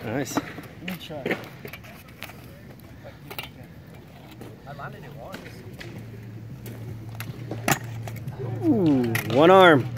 Nice. Let me try. I landed it once. Ooh, one arm.